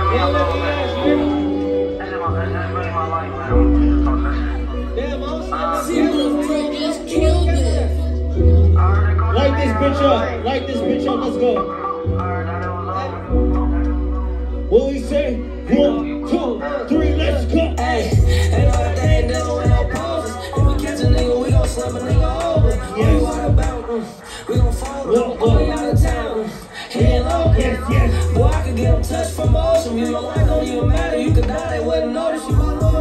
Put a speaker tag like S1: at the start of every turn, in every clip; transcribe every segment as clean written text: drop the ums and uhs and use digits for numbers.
S1: Light this bitch up. Light this bitch up. Let's go. What we say? 1, 2, 3, let's go.
S2: Hey, ain't all that ain't dealing with no poses. If we catch a nigga, we gon' slap a nigga over. Yes. We water about we gon' fold him. All out of town. He ain't local.
S1: Yes, yes.
S2: Boy, I could get him touched from ocean. You know, life don't even matter. You could die, they wouldn't notice you.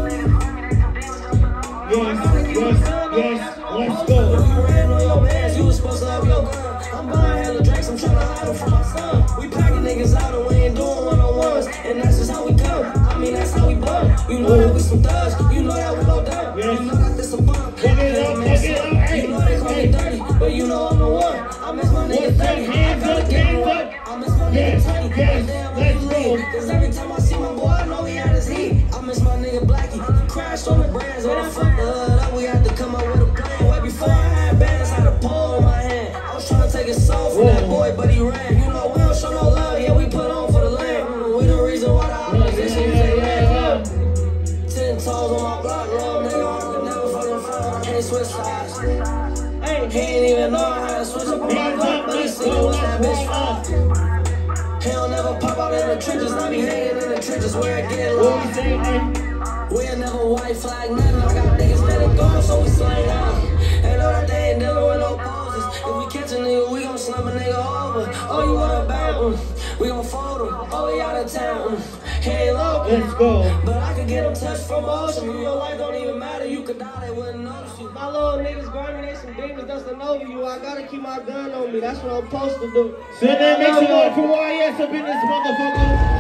S1: Yes, let's go.
S2: You ran on your ass, you was supposed to have your gun. I'm buying hella drinks, I'm tryna hide them from my son. We packing niggas out and we ain't doing one-on-ones. And that's just how we come, I mean that's how we bum. You know that we some thugs, you know that we go down.
S1: Yes.
S2: You know that this a bum. You know they call me dirty, but you know I'm the one. I miss my nigga 30,
S1: Hands up.
S2: I miss my nigga 20,
S1: Yes,
S2: let's go. Cause every time I see my boy, I know he had his heat. I miss my nigga Blackie, he crashed on the brands. When I fucked the hood up, we had to come up with a plan. Way before I had bands, had a pole in my hand. I was trying to take his soul from that boy, but he ran. You know we don't show no love, yeah, we put on for the land. We the reason why the opposition say yeah. 10 toes on my block, little nigga, I could never fucking find. I can't switch sides. He ain't even know how to switch up on my block, but he seen what that bitch for. He don't never pop out in the trenches, I be hanging in the trenches where it get low. We ain't never white flag, nothing. I got niggas let it go, so we slang out. Ain't all that they ain't dealing with no poses. If we catch a nigga, we gon' slap a nigga over. Oh, you wanna bounce? We gon' fold him. Oh, we out of town. He ain't local.
S1: Let's go.
S2: But I could get him touched from ocean. Your life don't even matter. You could die, they wouldn't notice you.
S3: My little niggas grinding, they some demons dusting over you. I gotta keep my gun on me. That's what I'm supposed to do.
S1: So then make some noise for YS up in this motherfucker.